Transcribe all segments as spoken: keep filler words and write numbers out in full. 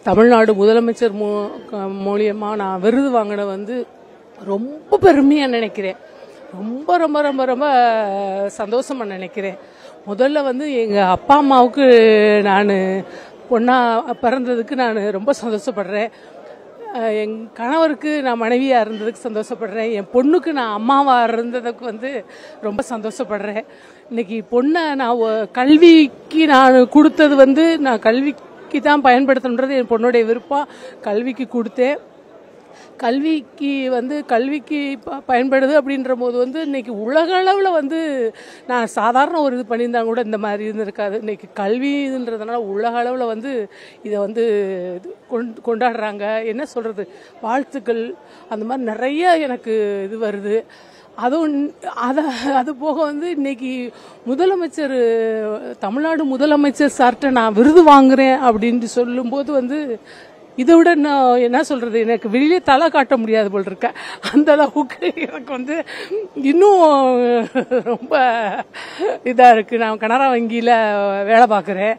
தமிழ்நாடு முதலமைச்சர் மூலியமா நான் விருது வாங்கின வந்து ரொம்ப பெருமையா நினைக்கிறேன். ரொம்ப ரொம்ப ரொம்ப ரொம்ப சந்தோஷமா நினைக்கிறேன். முதல்ல வந்து எங்க அப்பா அம்மாவுக்கு நான் பொண்ணா பிறந்ததுக்கு நான் ரொம்ப சந்தோஷப்படுறேன். என் கணவருக்கு நான் மனைவியா இருந்ததுக்கு சந்தோஷப்படுறேன். என் பொண்ணுக்கு நான் அம்மாவா இருந்ததுக்கு வந்து ரொம்ப சந்தோஷப்படுறேன். இன்னைக்கு பொண்ணை நான் கல்விக்கு நான் கொடுத்தது வந்து நான் கல்விக்கு தான் பயன்படுத்தணுன்றது என் பொண்ணுடைய விருப்பம். கல்விக்கு கொடுத்தேன். கல்விக்கு வந்து கல்விக்கு பயன்படுது அப்படின்ற போது வந்து இன்னைக்கு உலக அளவில் வந்து நான் சாதாரண ஒரு இது பண்ணியிருந்தா கூட இந்த மாதிரி இருந்திருக்காது. இன்னைக்கு கல்வின்றதுனால உலக அளவில் வந்து இதை வந்து கொண்டாடுறாங்க. என்ன சொல்றது, வாழ்த்துக்கள் அந்த மாதிரி நிறைய எனக்கு இது வருது. அதுவும் அதை அது போக வந்து இன்னைக்கு முதலமைச்சர் தமிழ்நாடு முதலமைச்சர் சார்கிட்ட நான் விருது வாங்குறேன் அப்படின்னு சொல்லும்போது வந்து இதை விட நான் என்ன சொல்றது, எனக்கு வெளியே தலை காட்ட முடியாது போல் இருக்க. அந்த அளவுக்கு எனக்கு வந்து இன்னும் ரொம்ப இதா இருக்கு. நான் கனரா வங்கியில வேலை பார்க்குறேன்.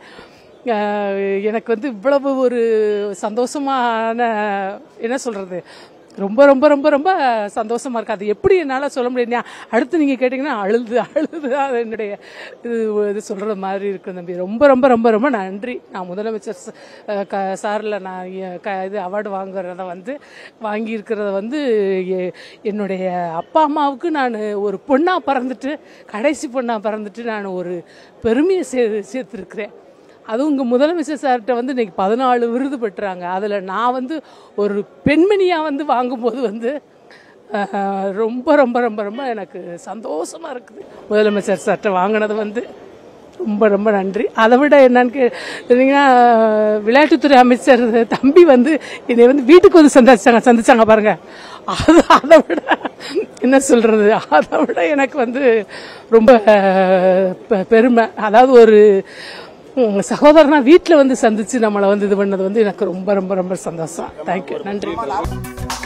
எனக்கு வந்து இவ்வளவு ஒரு சந்தோஷமான என்ன சொல்றது, ரொம்ப ரொம்ப ரொம்ப ரொம்ப சந்தோஷமா இருக்கு. அது எப்படி என்னால சொல்ல முடியாது. அடுத்து நீங்க கேட்டீங்கன்னா அழுது அழுது அது என்னுடைய இது இது சொல்ற மாதிரி இருக்கு தம்பி. ரொம்ப ரொம்ப ரொம்ப ரொம்ப நன்றி. நான் முதலமைச்சர் சார்ல நான் இது அவார்டு வாங்குறத வந்து வாங்கி இருக்கிறத வந்து என்னுடைய அப்பா அம்மாவுக்கு நான் ஒரு பொண்ணா பிறந்துட்டு கடைசி பொண்ணா பிறந்துட்டு நான் ஒரு பெருமையை சே சேர்த்திருக்கிறேன். அதுவும் இங்கே முதலமைச்சர் சார்கிட்ட வந்து இன்னைக்கு பதினாலு விருது பெற்றாங்க. அதில் நான் வந்து ஒரு பெண்மணியாக வந்து வாங்கும்போது வந்து ரொம்ப ரொம்ப ரொம்ப ரொம்ப எனக்கு சந்தோஷமாக இருக்குது. முதலமைச்சர் சார்கிட்ட வாங்கினது வந்து ரொம்ப ரொம்ப நன்றி. அதை விட என்னன்னு கேட்டீங்கன்னா, விளையாட்டுத்துறை அமைச்சர் தம்பி வந்து என்னை வந்து வீட்டுக்கு வந்து சந்திச்சாங்க சந்திச்சாங்க பாருங்க. அது அதை விட என்ன சொல்றது, அதை விட எனக்கு வந்து ரொம்ப பெருமை. அதாவது ஒரு சகோதரனா வீட்டில் வந்து சந்திச்சு நம்மளை வந்து இது பண்ணது வந்து எனக்கு ரொம்ப ரொம்ப ரொம்ப சந்தோஷம். தேங்க்யூ, நன்றி.